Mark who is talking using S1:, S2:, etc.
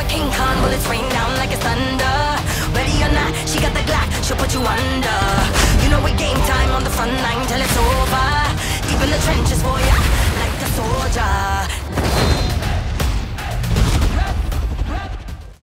S1: a King Khan, bullets rain down like it's thunder.